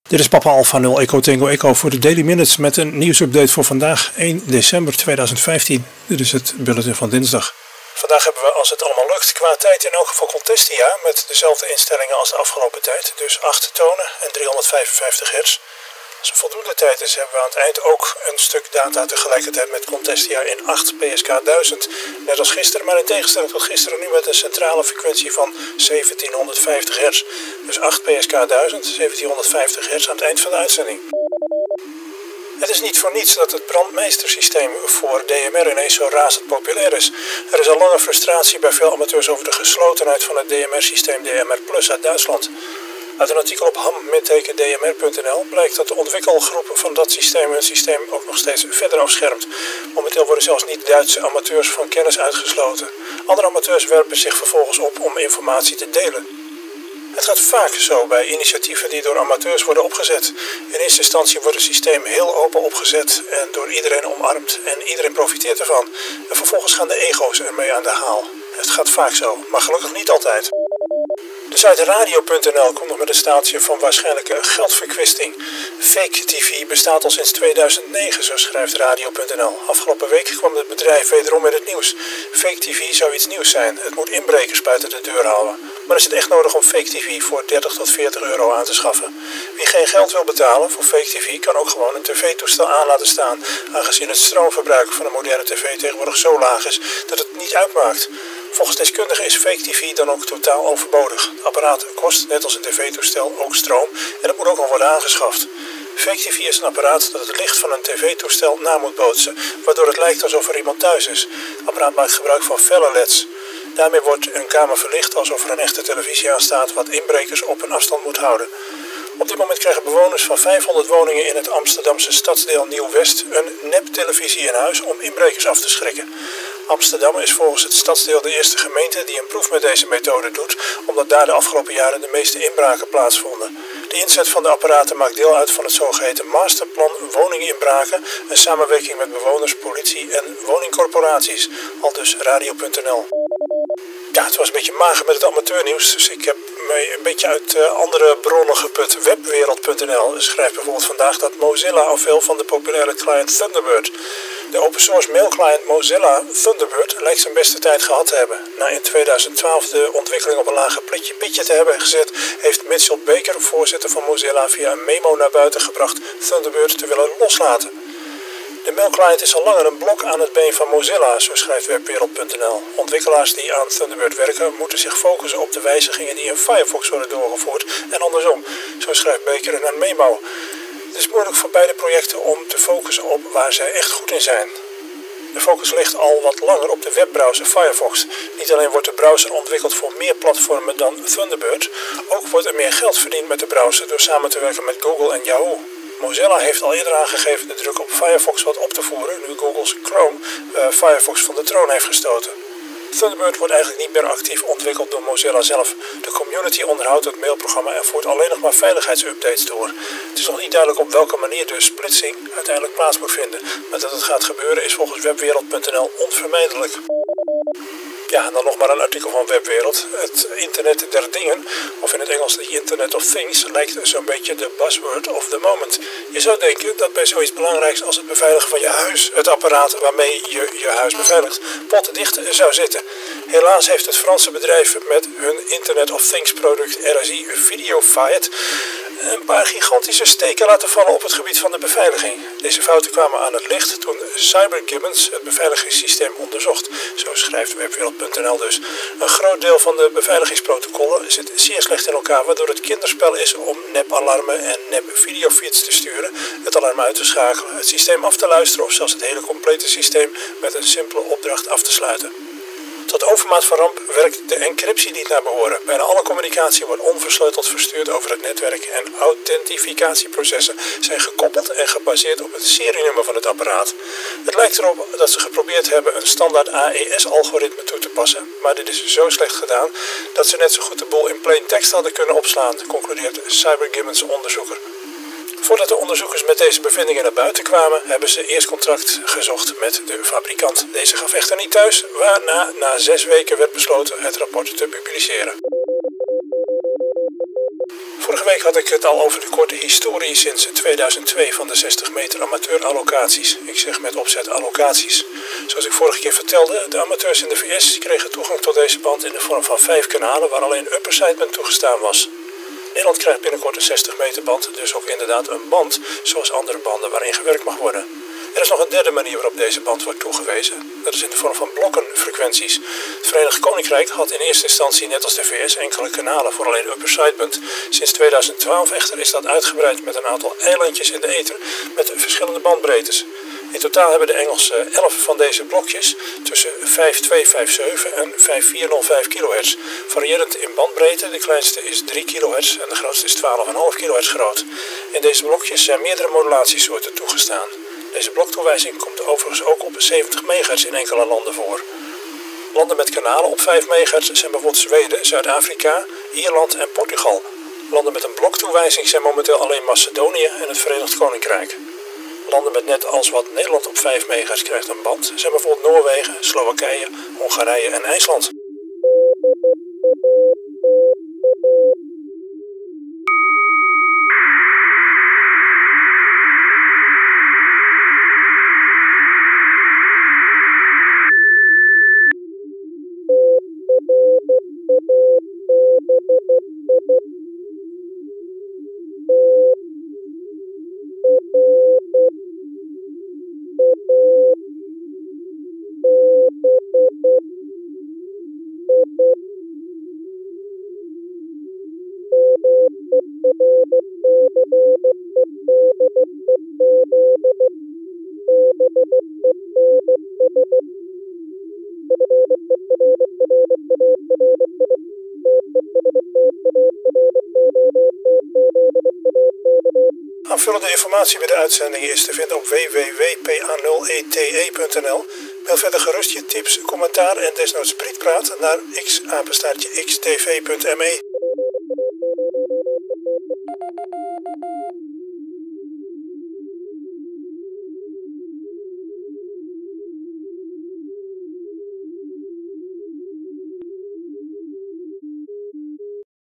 Dit is Papa Alpha 0 Echo Tango Echo voor de Daily Minutes met een nieuwsupdate voor vandaag 1 december 2015. Dit is het bulletin van dinsdag. Vandaag hebben we, als het allemaal lukt, qua tijd in elk geval Contestia met dezelfde instellingen als de afgelopen tijd. Dus 8 tonen en 355 hertz. Als er voldoende tijd is, hebben we aan het eind ook een stuk data tegelijkertijd met Contestia in 8PSK1000. Net als gisteren, maar in tegenstelling tot gisteren nu met een centrale frequentie van 1750 hertz. Dus 8PSK1000, 1750 hertz aan het eind van de uitzending. Het is niet voor niets dat het brandmeestersysteem voor DMR ineens zo razend populair is. Er is al lange frustratie bij veel amateurs over de geslotenheid van het DMR-systeem DMR Plus uit Duitsland. Uit een artikel op ham-dmr.nl blijkt dat de ontwikkelgroep van dat systeem hun systeem ook nog steeds verder afschermt. Momenteel worden zelfs niet-Duitse amateurs van kennis uitgesloten. Andere amateurs werpen zich vervolgens op om informatie te delen. Het gaat vaak zo bij initiatieven die door amateurs worden opgezet. In eerste instantie wordt het systeem heel open opgezet en door iedereen omarmd en iedereen profiteert ervan. En vervolgens gaan de ego's ermee aan de haal. Het gaat vaak zo, maar gelukkig niet altijd. De site radio.nl komt nog met een staaltje van waarschijnlijke geldverkwisting. Fake TV bestaat al sinds 2009, zo schrijft radio.nl. Afgelopen week kwam het bedrijf wederom in het nieuws. Fake TV zou iets nieuws zijn. Het moet inbrekers buiten de deur houden. Maar is het echt nodig om fake TV voor 30 tot 40 euro aan te schaffen? Wie geen geld wil betalen voor fake TV kan ook gewoon een tv-toestel aan laten staan, aangezien het stroomverbruik van een moderne tv tegenwoordig zo laag is dat het niet uitmaakt. Volgens deskundigen is fake TV dan ook totaal overbodig. Het apparaat kost, net als een tv-toestel, ook stroom en het moet ook nog worden aangeschaft. Fake TV is een apparaat dat het licht van een tv-toestel na moet bootsen, waardoor het lijkt alsof er iemand thuis is. Het apparaat maakt gebruik van felle leds. Daarmee wordt een kamer verlicht alsof er een echte televisie aan staat, wat inbrekers op een afstand moet houden. Op dit moment krijgen bewoners van 500 woningen in het Amsterdamse stadsdeel Nieuw-West een neptelevisie in huis om inbrekers af te schrikken. Amsterdam is volgens het stadsdeel de eerste gemeente die een proef met deze methode doet, omdat daar de afgelopen jaren de meeste inbraken plaatsvonden. De inzet van de apparaten maakt deel uit van het zogeheten masterplan woninginbraken, een samenwerking met bewoners, politie en woningcorporaties, aldus radio.nl. Ja, het was een beetje mager met het amateurnieuws, dus ik heb mij een beetje uit andere bronnen geput. Webwereld.nl schrijft bijvoorbeeld vandaag dat Mozilla afviel van de populaire client Thunderbird. De open source mailclient Mozilla Thunderbird lijkt zijn beste tijd gehad te hebben. Na in 2012 de ontwikkeling op een lager pitje te hebben gezet, heeft Mitchell Baker, voorzitter van Mozilla, via een memo naar buiten gebracht Thunderbird te willen loslaten. De mailclient is al langer een blok aan het been van Mozilla, zo schrijft webwereld.nl. Ontwikkelaars die aan Thunderbird werken moeten zich focussen op de wijzigingen die in Firefox worden doorgevoerd en andersom, zo schrijft Baker in een memo. Het is moeilijk voor beide projecten om te focussen op waar zij echt goed in zijn. De focus ligt al wat langer op de webbrowser Firefox. Niet alleen wordt de browser ontwikkeld voor meer platformen dan Thunderbird, ook wordt er meer geld verdiend met de browser door samen te werken met Google en Yahoo. Mozilla heeft al eerder aangegeven de druk op Firefox wat op te voeren, nu Google's Chrome Firefox van de troon heeft gestoten. Thunderbird wordt eigenlijk niet meer actief ontwikkeld door Mozilla zelf. De community onderhoudt het mailprogramma en voert alleen nog maar veiligheidsupdates door. Het is nog niet duidelijk op welke manier de splitsing uiteindelijk plaats moet vinden, maar dat het gaat gebeuren is volgens webwereld.nl onvermijdelijk. Ja, en dan nog maar een artikel van Webwereld. Het internet der dingen, of in het Engels the Internet of Things, lijkt zo'n beetje de buzzword of the moment. Je zou denken dat bij zoiets belangrijks als het beveiligen van je huis, het apparaat waarmee je je huis beveiligt, potdicht zou zitten. Helaas heeft het Franse bedrijf met hun Internet of Things product RSI Videofight een paar gigantische steken laten vallen op het gebied van de beveiliging. Deze fouten kwamen aan het licht toen CyberGibbons het beveiligingssysteem onderzocht. Zo schrijft webwereld.nl dus. Een groot deel van de beveiligingsprotocollen zit zeer slecht in elkaar, waardoor het kinderspel is om nepalarmen en nep-videofeeds te sturen, het alarm uit te schakelen, het systeem af te luisteren of zelfs het hele complete systeem met een simpele opdracht af te sluiten. Tot overmaat van ramp werkt de encryptie niet naar behoren. Bijna alle communicatie wordt onversleuteld verstuurd over het netwerk en authentificatieprocessen zijn gekoppeld en gebaseerd op het serienummer van het apparaat. Het lijkt erop dat ze geprobeerd hebben een standaard AES-algoritme toe te passen, maar dit is zo slecht gedaan dat ze net zo goed de boel in plain text hadden kunnen opslaan, concludeert CyberGibbons onderzoeker. Voordat de onderzoekers met deze bevindingen naar buiten kwamen, hebben ze eerst contact gezocht met de fabrikant. Deze gaf echter niet thuis, waarna na 6 weken werd besloten het rapport te publiceren. Vorige week had ik het al over de korte historie sinds 2002 van de 60 meter amateur-allocaties. Ik zeg met opzet allocaties. Zoals ik vorige keer vertelde, de amateurs in de VS kregen toegang tot deze band in de vorm van 5 kanalen waar alleen upper sideband toegestaan was. Nederland krijgt binnenkort een 60 meter band, dus ook inderdaad een band zoals andere banden waarin gewerkt mag worden. Er is nog een derde manier waarop deze band wordt toegewezen. Dat is in de vorm van blokkenfrequenties. Het Verenigd Koninkrijk had in eerste instantie net als de VS enkele kanalen voor alleen upper sideband. Sinds 2012 echter is dat uitgebreid met een aantal eilandjes in de ether met verschillende bandbreedtes. In totaal hebben de Engelsen 11 van deze blokjes tussen 5257 en 5405 kHz. Variërend in bandbreedte, de kleinste is 3 kHz en de grootste is 12,5 kHz groot. In deze blokjes zijn meerdere modulatiesoorten toegestaan. Deze bloktoewijzing komt overigens ook op 70 MHz in enkele landen voor. Landen met kanalen op 5 MHz zijn bijvoorbeeld Zweden, Zuid-Afrika, Ierland en Portugal. Landen met een bloktoewijzing zijn momenteel alleen Macedonië en het Verenigd Koninkrijk. Landen met net als wat Nederland op 5 MHz krijgt een band zijn bijvoorbeeld Noorwegen, Slowakije, Hongarije en IJsland. Aanvullende informatie bij de uitzendingen is te vinden op www.pa0ete.nl. Mail verder gerust je tips, commentaar en desnoods sprietpraat naar x-xtv.me.